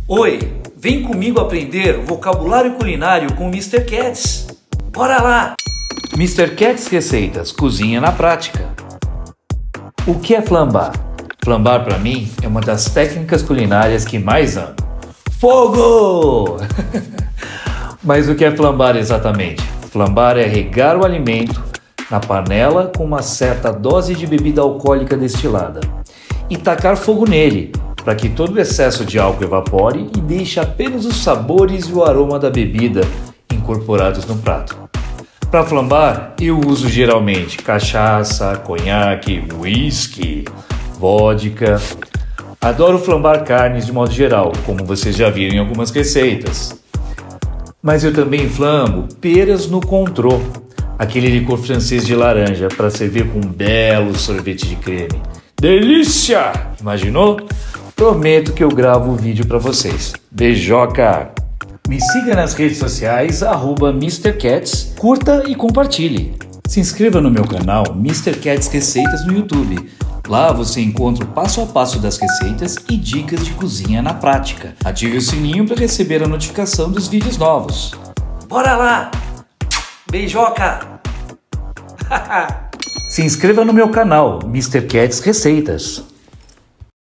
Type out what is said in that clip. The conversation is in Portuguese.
Oi, vem comigo aprender o vocabulário culinário com o Mr. Cats. Bora lá! Mr. Cats Receitas, cozinha na prática. O que é flambar? Flambar para mim é uma das técnicas culinárias que mais amo. Fogo! Mas o que é flambar exatamente? Flambar é regar o alimento na panela com uma certa dose de bebida alcoólica destilada e tacar fogo nele, para que todo o excesso de álcool evapore e deixe apenas os sabores e o aroma da bebida incorporados no prato. Para flambar, eu uso geralmente cachaça, conhaque, whisky, vodka. Adoro flambar carnes de modo geral, como vocês já viram em algumas receitas. Mas eu também flambo peras no Cointreau, aquele licor francês de laranja, para servir com um belo sorvete de creme. Delícia! Imaginou? Prometo que eu gravo o vídeo para vocês. Beijoca! Me siga nas redes sociais, @MrCats, curta e compartilhe. Se inscreva no meu canal Mr. Cats Receitas no YouTube. Lá você encontra o passo a passo das receitas e dicas de cozinha na prática. Ative o sininho para receber a notificação dos vídeos novos. Bora lá! Beijoca! Se inscreva no meu canal Mr. Cats Receitas.